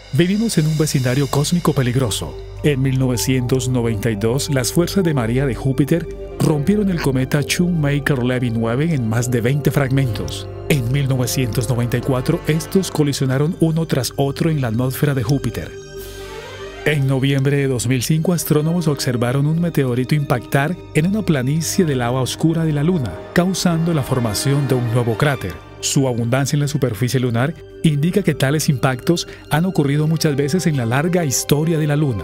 Vivimos en un vecindario cósmico peligroso. En 1992, las fuerzas de marea de Júpiter rompieron el cometa Shoemaker-Levy 9 en más de 20 fragmentos. En 1994, estos colisionaron uno tras otro en la atmósfera de Júpiter. En noviembre de 2005, astrónomos observaron un meteorito impactar en una planicie de lava oscura de la Luna, causando la formación de un nuevo cráter. Su abundancia en la superficie lunar indica que tales impactos han ocurrido muchas veces en la larga historia de la Luna.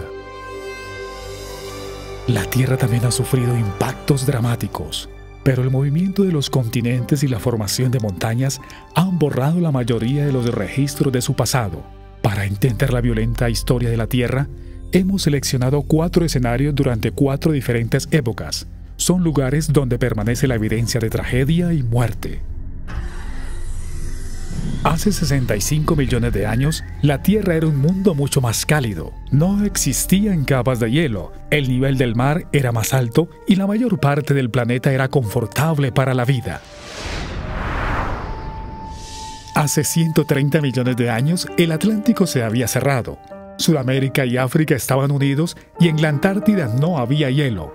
La Tierra también ha sufrido impactos dramáticos, pero el movimiento de los continentes y la formación de montañas han borrado la mayoría de los registros de su pasado. Para entender la violenta historia de la Tierra, hemos seleccionado 4 escenarios durante 4 diferentes épocas. Son lugares donde permanece la evidencia de tragedia y muerte. Hace 65 millones de años, la Tierra era un mundo mucho más cálido. No existían capas de hielo, el nivel del mar era más alto y la mayor parte del planeta era confortable para la vida. Hace 130 millones de años, el Atlántico se había cerrado. Sudamérica y África estaban unidos y en la Antártida no había hielo.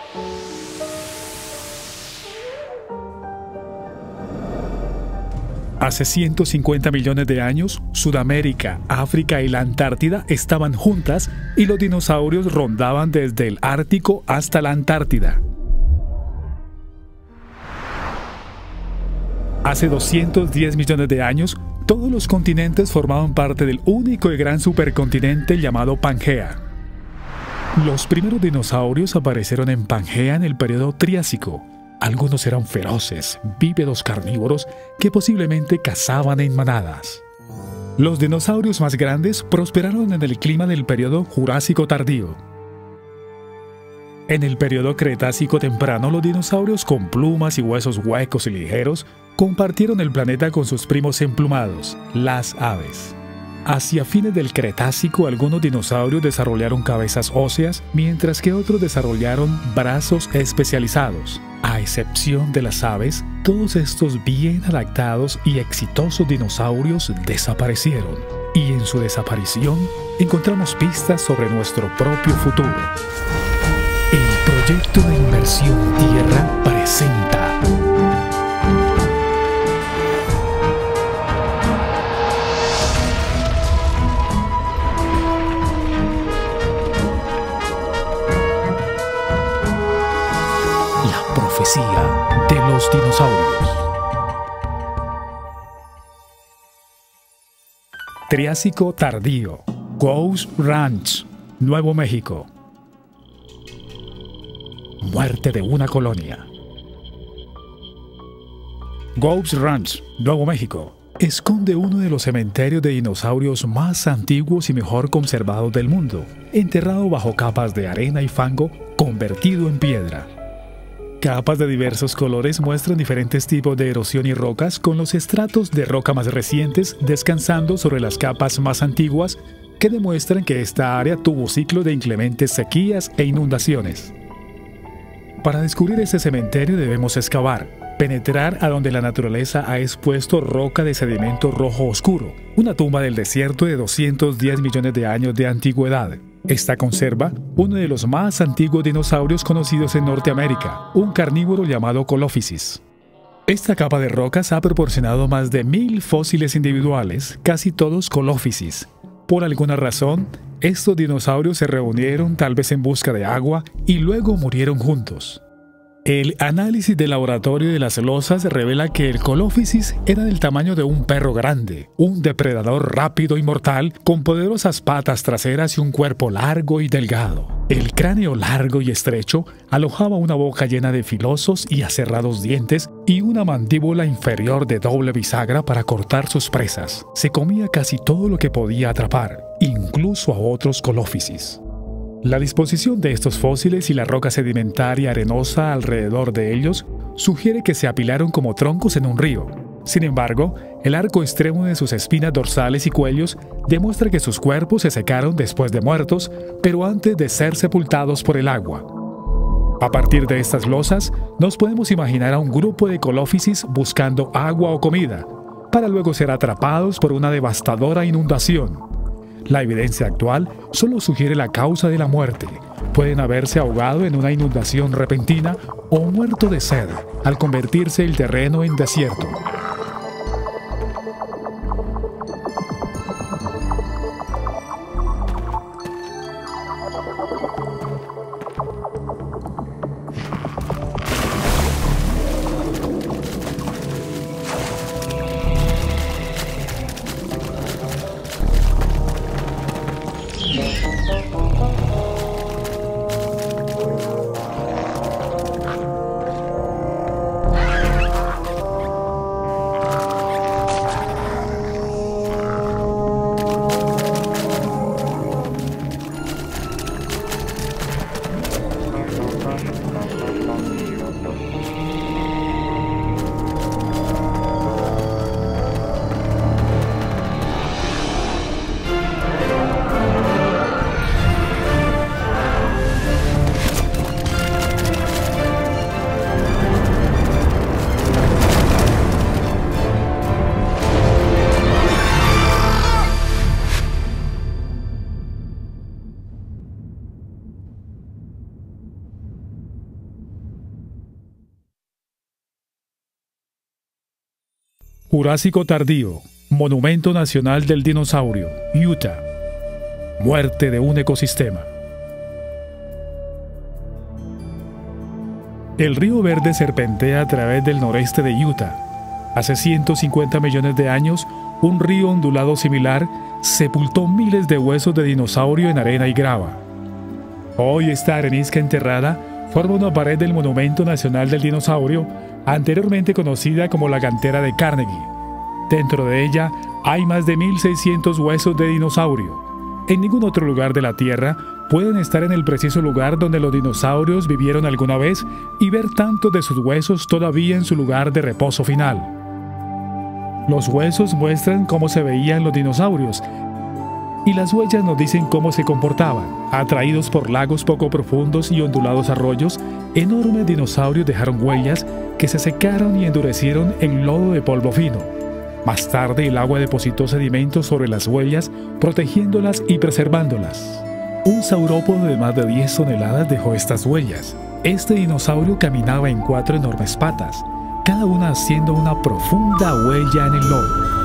Hace 150 millones de años, Sudamérica, África y la Antártida estaban juntas y los dinosaurios rondaban desde el Ártico hasta la Antártida. Hace 210 millones de años, todos los continentes formaban parte del único y gran supercontinente llamado Pangea. Los primeros dinosaurios aparecieron en Pangea en el período Triásico. Algunos eran feroces, vívidos carnívoros que posiblemente cazaban en manadas. Los dinosaurios más grandes prosperaron en el clima del período Jurásico tardío. En el período Cretácico temprano, los dinosaurios con plumas y huesos huecos y ligeros compartieron el planeta con sus primos emplumados, las aves. Hacia fines del Cretácico, algunos dinosaurios desarrollaron cabezas óseas, mientras que otros desarrollaron brazos especializados. A excepción de las aves, todos estos bien adaptados y exitosos dinosaurios desaparecieron. Y en su desaparición, encontramos pistas sobre nuestro propio futuro. El proyecto de Inmersión Tierra presenta La profecía de los dinosaurios. Triásico tardío, Goose Ranch, Nuevo México. Muerte de una colonia. Goose Ranch, Nuevo México, esconde uno de los cementerios de dinosaurios más antiguos y mejor conservados del mundo, enterrado bajo capas de arena y fango convertido en piedra. Capas de diversos colores muestran diferentes tipos de erosión y rocas, con los estratos de roca más recientes descansando sobre las capas más antiguas, que demuestran que esta área tuvo ciclo de inclementes sequías e inundaciones. Para descubrir este cementerio debemos excavar, penetrar a donde la naturaleza ha expuesto roca de sedimento rojo oscuro, una tumba del desierto de 210 millones de años de antigüedad. Esta conserva uno de los más antiguos dinosaurios conocidos en Norteamérica, un carnívoro llamado Colophysis. Esta capa de rocas ha proporcionado más de 1000 fósiles individuales, casi todos Colophysis. Por alguna razón, estos dinosaurios se reunieron tal vez en busca de agua y luego murieron juntos. El análisis de laboratorio de las losas revela que el Colophysis era del tamaño de un perro grande, un depredador rápido y mortal, con poderosas patas traseras y un cuerpo largo y delgado. El cráneo largo y estrecho alojaba una boca llena de filosos y aserrados dientes y una mandíbula inferior de doble bisagra para cortar sus presas. Se comía casi todo lo que podía atrapar, incluso a otros Colophysis. La disposición de estos fósiles y la roca sedimentaria arenosa alrededor de ellos sugiere que se apilaron como troncos en un río. Sin embargo, el arco extremo de sus espinas dorsales y cuellos demuestra que sus cuerpos se secaron después de muertos, pero antes de ser sepultados por el agua. A partir de estas losas, nos podemos imaginar a un grupo de Colophysis buscando agua o comida, para luego ser atrapados por una devastadora inundación. La evidencia actual solo sugiere la causa de la muerte. Pueden haberse ahogado en una inundación repentina o muerto de sed al convertirse el terreno en desierto. Jurásico tardío, Monumento Nacional del Dinosaurio, Utah. Muerte de un ecosistema. El río Verde serpentea a través del noreste de Utah. Hace 150 millones de años, un río ondulado similar sepultó miles de huesos de dinosaurio en arena y grava. Hoy esta arenisca enterrada forma una pared del Monumento Nacional del Dinosaurio, anteriormente conocida como la Cantera de Carnegie. Dentro de ella hay más de 1.600 huesos de dinosaurio. En ningún otro lugar de la Tierra pueden estar en el preciso lugar donde los dinosaurios vivieron alguna vez y ver tantos de sus huesos todavía en su lugar de reposo final. Los huesos muestran cómo se veían los dinosaurios y las huellas nos dicen cómo se comportaban. Atraídos por lagos poco profundos y ondulados arroyos, enormes dinosaurios dejaron huellas que se secaron y endurecieron en lodo de polvo fino. Más tarde el agua depositó sedimentos sobre las huellas, protegiéndolas y preservándolas. Un saurópodo de más de 10 toneladas dejó estas huellas. Este dinosaurio caminaba en 4 enormes patas, cada una haciendo una profunda huella en el lodo.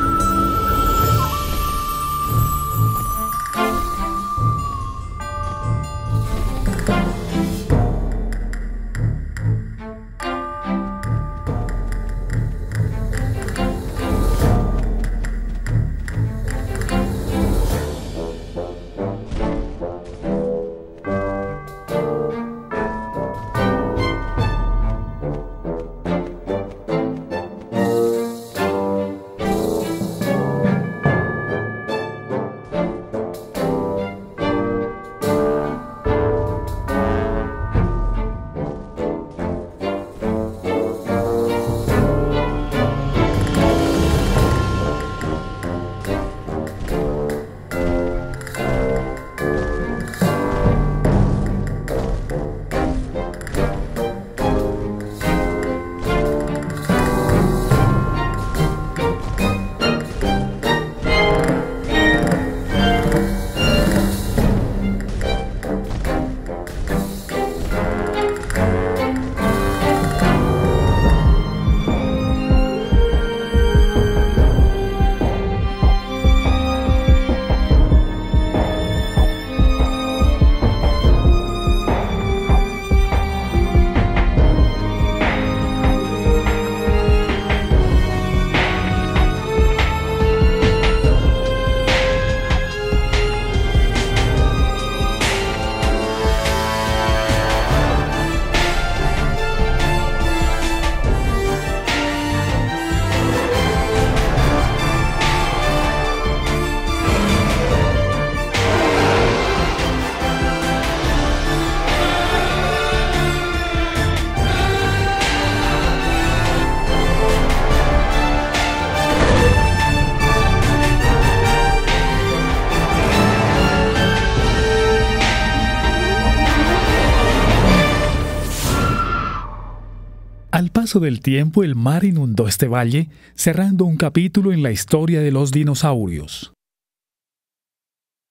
Al paso del tiempo, el mar inundó este valle, cerrando un capítulo en la historia de los dinosaurios.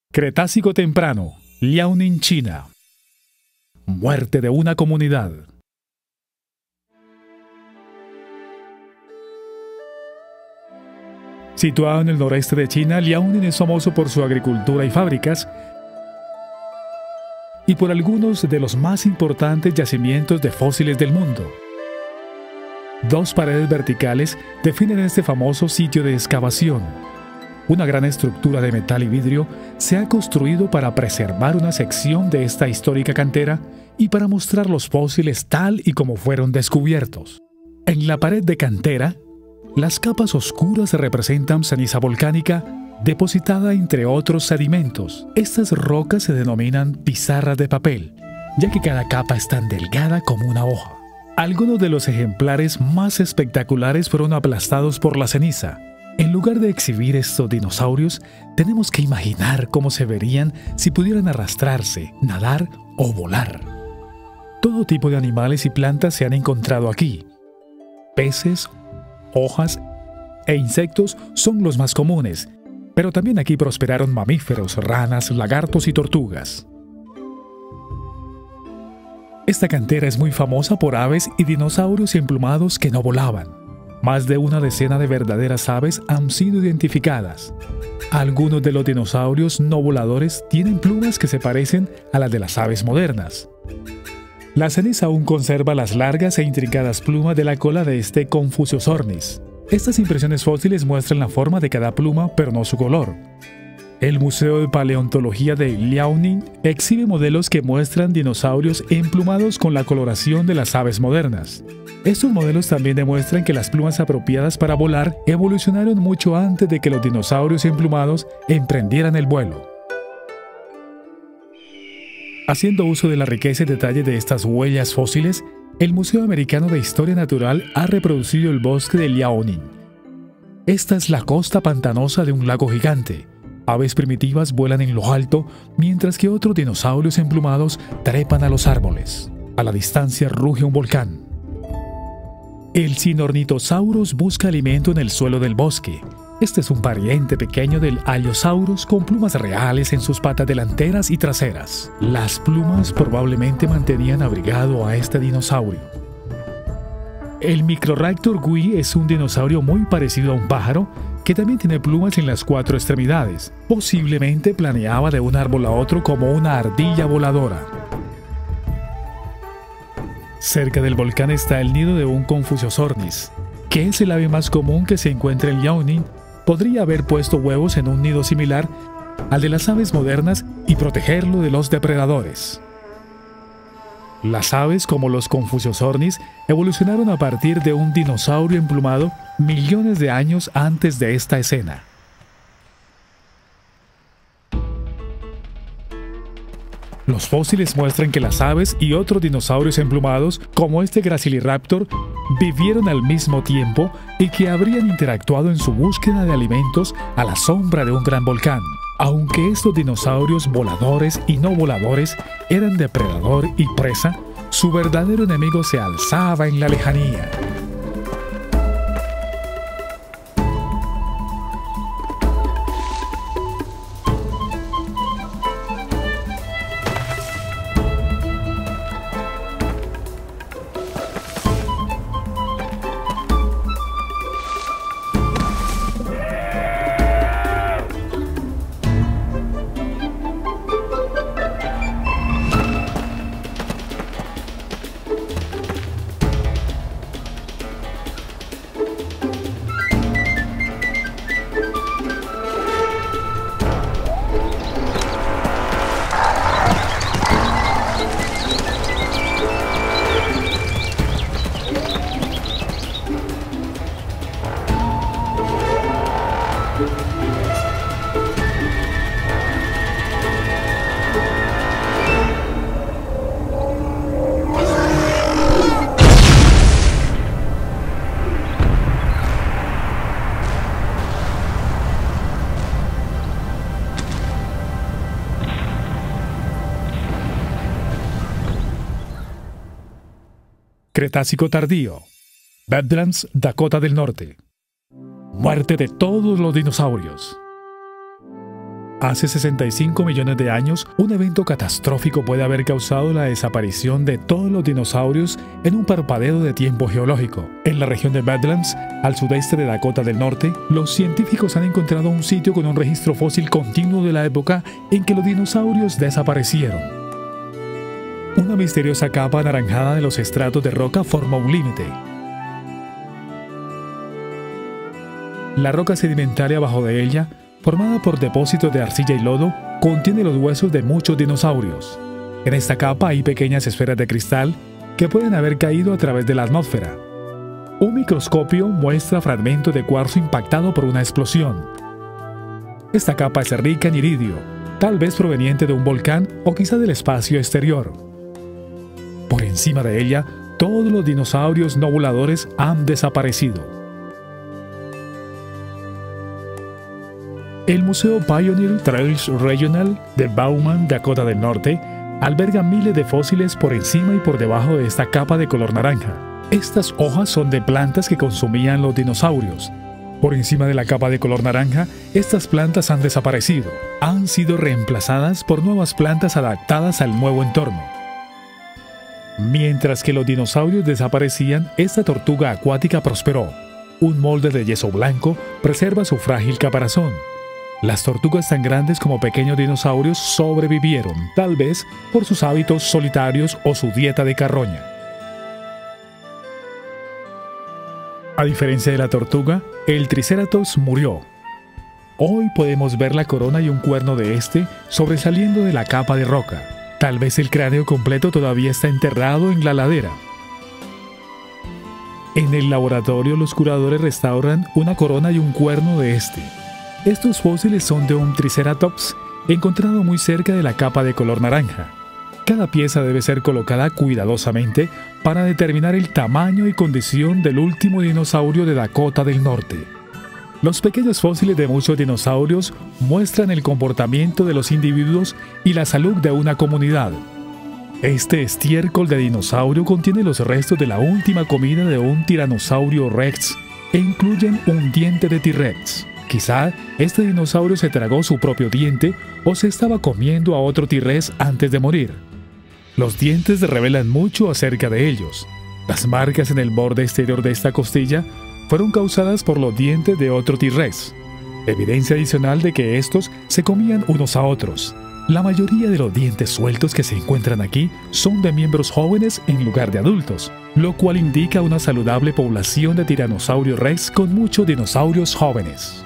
Cretácico temprano, Liaoning, China. Muerte de una comunidad. Situado en el noreste de China, Liaoning es famoso por su agricultura y fábricas y por algunos de los más importantes yacimientos de fósiles del mundo. Dos paredes verticales definen este famoso sitio de excavación. Una gran estructura de metal y vidrio se ha construido para preservar una sección de esta histórica cantera y para mostrar los fósiles tal y como fueron descubiertos. En la pared de cantera, las capas oscuras representan ceniza volcánica depositada entre otros sedimentos. Estas rocas se denominan pizarras de papel, ya que cada capa es tan delgada como una hoja. Algunos de los ejemplares más espectaculares fueron aplastados por la ceniza. En lugar de exhibir estos dinosaurios, tenemos que imaginar cómo se verían si pudieran arrastrarse, nadar o volar. Todo tipo de animales y plantas se han encontrado aquí. Peces, hojas e insectos son los más comunes, pero también aquí prosperaron mamíferos, ranas, lagartos y tortugas. Esta cantera es muy famosa por aves y dinosaurios emplumados que no volaban. Más de una decena de verdaderas aves han sido identificadas. Algunos de los dinosaurios no voladores tienen plumas que se parecen a las de las aves modernas. La ceniza aún conserva las largas e intrincadas plumas de la cola de este Confuciusornis. Estas impresiones fósiles muestran la forma de cada pluma, pero no su color. El Museo de Paleontología de Liaoning exhibe modelos que muestran dinosaurios emplumados con la coloración de las aves modernas. Estos modelos también demuestran que las plumas apropiadas para volar evolucionaron mucho antes de que los dinosaurios emplumados emprendieran el vuelo. Haciendo uso de la riqueza y detalle de estas huellas fósiles, el Museo Americano de Historia Natural ha reproducido el bosque de Liaoning. Esta es la costa pantanosa de un lago gigante. Aves primitivas vuelan en lo alto, mientras que otros dinosaurios emplumados trepan a los árboles. A la distancia ruge un volcán. El Sinornithosaurus busca alimento en el suelo del bosque. Este es un pariente pequeño del Allosaurus con plumas reales en sus patas delanteras y traseras. Las plumas probablemente mantenían abrigado a este dinosaurio. El Microraptor gui es un dinosaurio muy parecido a un pájaro que también tiene plumas en las 4 extremidades. Posiblemente planeaba de un árbol a otro como una ardilla voladora. Cerca del volcán está el nido de un Confuciusornis, que es el ave más común que se encuentra en Liaoning. Podría haber puesto huevos en un nido similar al de las aves modernas y protegerlo de los depredadores. Las aves, como los Confuciusornis, evolucionaron a partir de un dinosaurio emplumado millones de años antes de esta escena. Los fósiles muestran que las aves y otros dinosaurios emplumados, como este Graciliraptor, vivieron al mismo tiempo y que habrían interactuado en su búsqueda de alimentos a la sombra de un gran volcán. Aunque estos dinosaurios voladores y no voladores eran depredador y presa, su verdadero enemigo se alzaba en la lejanía. Cretácico tardío, Badlands, Dakota del Norte. Muerte de todos los dinosaurios. Hace 65 millones de años, un evento catastrófico puede haber causado la desaparición de todos los dinosaurios en un parpadeo de tiempo geológico. En la región de Badlands, al sudeste de Dakota del Norte, los científicos han encontrado un sitio con un registro fósil continuo de la época en que los dinosaurios desaparecieron. Una misteriosa capa anaranjada de los estratos de roca forma un límite. La roca sedimentaria bajo de ella, formada por depósitos de arcilla y lodo, contiene los huesos de muchos dinosaurios. En esta capa hay pequeñas esferas de cristal que pueden haber caído a través de la atmósfera. Un microscopio muestra fragmentos de cuarzo impactado por una explosión. Esta capa es rica en iridio, tal vez proveniente de un volcán o quizá del espacio exterior. Por encima de ella, todos los dinosaurios no voladores han desaparecido. El Museo Pioneer Trails Regional de Bowman, Dakota del Norte, alberga miles de fósiles por encima y por debajo de esta capa de color naranja. Estas hojas son de plantas que consumían los dinosaurios. Por encima de la capa de color naranja, estas plantas han desaparecido. Han sido reemplazadas por nuevas plantas adaptadas al nuevo entorno. Mientras que los dinosaurios desaparecían, esta tortuga acuática prosperó. Un molde de yeso blanco preserva su frágil caparazón. Las tortugas tan grandes como pequeños dinosaurios sobrevivieron, tal vez por sus hábitos solitarios o su dieta de carroña. A diferencia de la tortuga, el Triceratops murió. Hoy podemos ver la corona y un cuerno de este sobresaliendo de la capa de roca. Tal vez el cráneo completo todavía está enterrado en la ladera. En el laboratorio, los curadores restauran una corona y un cuerno de este. Estos fósiles son de un Triceratops encontrado muy cerca de la capa de color naranja. Cada pieza debe ser colocada cuidadosamente para determinar el tamaño y condición del último dinosaurio de Dakota del Norte. Los pequeños fósiles de muchos dinosaurios muestran el comportamiento de los individuos y la salud de una comunidad. Este estiércol de dinosaurio contiene los restos de la última comida de un tiranosaurio rex e incluyen un diente de T-Rex. Quizá este dinosaurio se tragó su propio diente o se estaba comiendo a otro T-Rex antes de morir. Los dientes revelan mucho acerca de ellos. Las marcas en el borde exterior de esta costilla fueron causadas por los dientes de otro T-Rex, evidencia adicional de que estos se comían unos a otros. La mayoría de los dientes sueltos que se encuentran aquí son de miembros jóvenes en lugar de adultos, lo cual indica una saludable población de Tiranosaurio Rex con muchos dinosaurios jóvenes.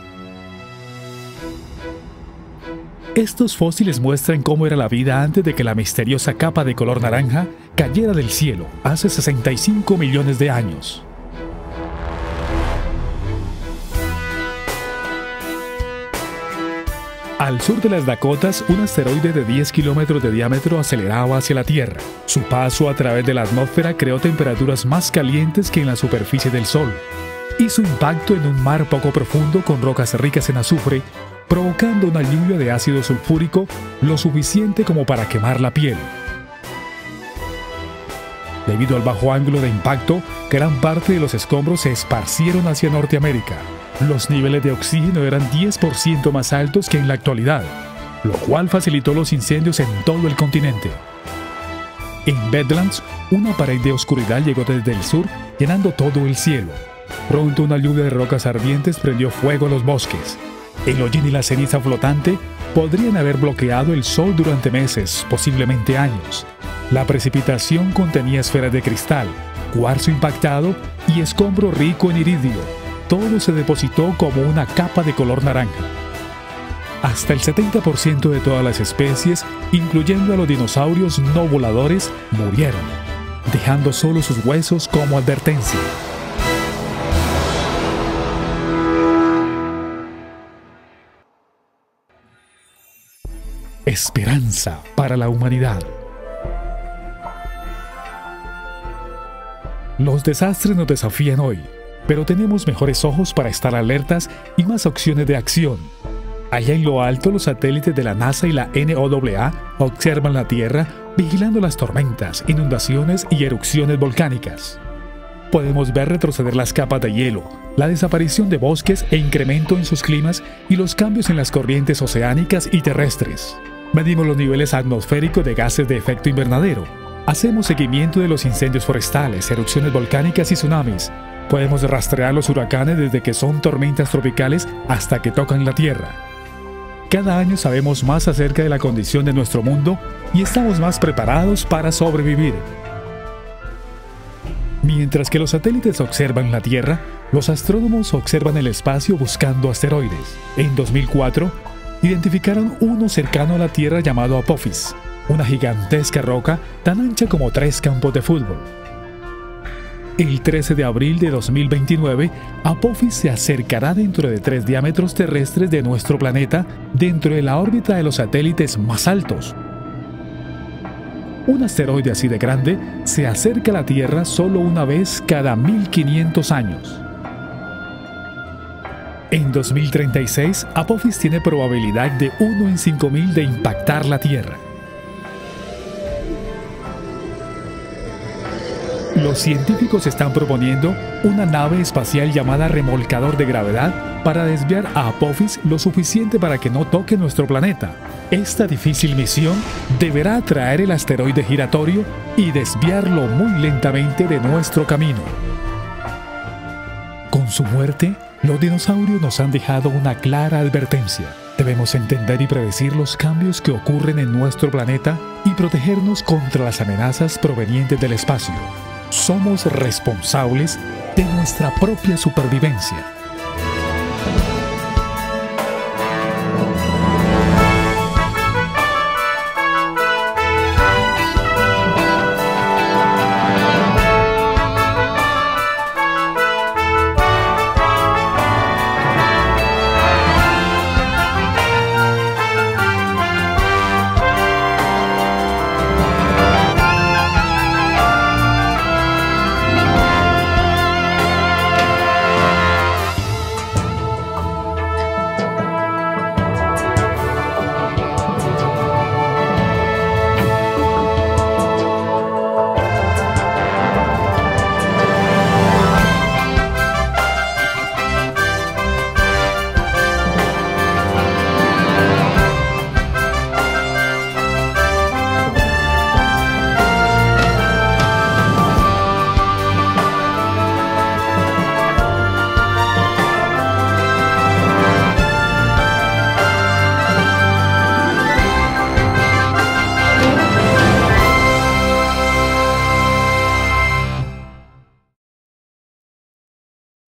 Estos fósiles muestran cómo era la vida antes de que la misteriosa capa de color naranja cayera del cielo hace 65 millones de años. Al sur de las Dakotas, un asteroide de 10 kilómetros de diámetro aceleraba hacia la Tierra. Su paso a través de la atmósfera creó temperaturas más calientes que en la superficie del Sol. Y su impacto en un mar poco profundo con rocas ricas en azufre, provocando una lluvia de ácido sulfúrico lo suficiente como para quemar la piel. Debido al bajo ángulo de impacto, gran parte de los escombros se esparcieron hacia Norteamérica. Los niveles de oxígeno eran 10% más altos que en la actualidad, lo cual facilitó los incendios en todo el continente. En Badlands, una pared de oscuridad llegó desde el sur, llenando todo el cielo. Pronto una lluvia de rocas ardientes prendió fuego a los bosques. El hollín y la ceniza flotante podrían haber bloqueado el sol durante meses, posiblemente años. La precipitación contenía esferas de cristal, cuarzo impactado y escombro rico en iridio. Todo se depositó como una capa de color naranja. Hasta el 70% de todas las especies, incluyendo a los dinosaurios no voladores, murieron, dejando solo sus huesos como advertencia. Esperanza para la humanidad. Los desastres nos desafían hoy, pero tenemos mejores ojos para estar alertas y más opciones de acción. Allá en lo alto, los satélites de la NASA y la NOAA observan la Tierra vigilando las tormentas, inundaciones y erupciones volcánicas. Podemos ver retroceder las capas de hielo, la desaparición de bosques e incremento en sus climas y los cambios en las corrientes oceánicas y terrestres. Medimos los niveles atmosféricos de gases de efecto invernadero. Hacemos seguimiento de los incendios forestales, erupciones volcánicas y tsunamis. Podemos rastrear los huracanes desde que son tormentas tropicales hasta que tocan la Tierra. Cada año sabemos más acerca de la condición de nuestro mundo y estamos más preparados para sobrevivir. Mientras que los satélites observan la Tierra, los astrónomos observan el espacio buscando asteroides. En 2004, identificaron uno cercano a la Tierra llamado Apophis, una gigantesca roca tan ancha como 3 campos de fútbol. El 13 de abril de 2029, Apophis se acercará dentro de 3 diámetros terrestres de nuestro planeta dentro de la órbita de los satélites más altos. Un asteroide así de grande se acerca a la Tierra solo una vez cada 1500 años. En 2036, Apophis tiene probabilidad de 1 en 5000 de impactar la Tierra. Los científicos están proponiendo una nave espacial llamada remolcador de gravedad para desviar a Apophis lo suficiente para que no toque nuestro planeta. Esta difícil misión deberá atraer el asteroide giratorio y desviarlo muy lentamente de nuestro camino. Con su muerte, los dinosaurios nos han dejado una clara advertencia. Debemos entender y predecir los cambios que ocurren en nuestro planeta y protegernos contra las amenazas provenientes del espacio. Somos responsables de nuestra propia supervivencia.